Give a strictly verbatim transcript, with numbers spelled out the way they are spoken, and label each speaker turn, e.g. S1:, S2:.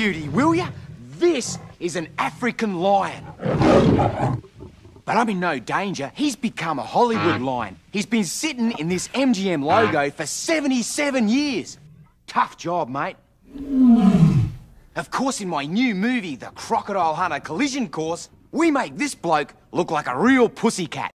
S1: beauty, will ya? This is an African lion. But I'm in no danger. He's become a Hollywood lion. He's been sitting in this M G M logo for seventy-seven years. Tough job, mate. Of course, in my new movie, The Crocodile Hunter Collision Course, we make this bloke look like a real pussycat.